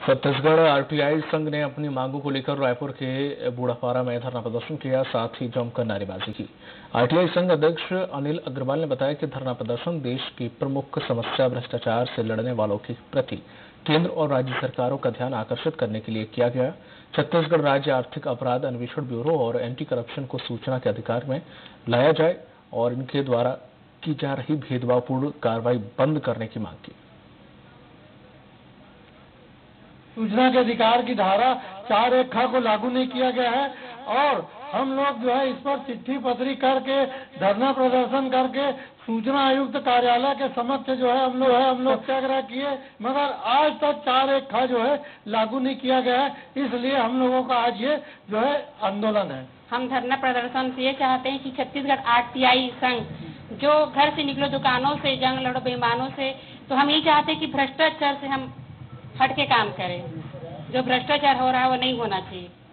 Chhattisgarh RTI संघ ने अपनी मांगों को लेकर रायपुर के बूढ़ापारा में धरना प्रदर्शन किया, साथ ही जमकर नारेबाजी की। आरटीआई संघ अध्यक्ष अनिल अग्रवाल ने बताया कि धरना प्रदर्शन देश की प्रमुख समस्या भ्रष्टाचार से लड़ने वालों के प्रति केंद्र और राज्य सरकारों का ध्यान आकर्षित करने के लिए किया गया। छत्तीसगढ़ राज्य आर्थिक अपराध अन्वेषण ब्यूरो और एंटी करप्शन को सूचना के अधिकार में लाया जाए और इनके द्वारा की जा रही भेदभावपूर्ण कार्रवाई बंद करने की मांग की। सूचना के अधिकार की धारा 4(1) को लागू नहीं किया गया है और हम लोग जो है इस पर चिट्ठी पत्री करके धरना प्रदर्शन करके सूचना आयुक्त कार्यालय के समक्ष जो है हम लोग सत्याग्रह किए, मगर आज तक 4(1) जो है लागू नहीं किया गया है। इसलिए हम लोगों का आज ये जो है आंदोलन है। हम धरना प्रदर्शन से ये चाहते हैं कि छत्तीसगढ़ आरटीआई संघ जो घर से निकलो दुकानों से, जंग लड़ो बेईमानों से, तो हम ये चाहते हैं कि भ्रष्टाचार से हम हट के काम करें। जो भ्रष्टाचार हो रहा है वो नहीं होना चाहिए।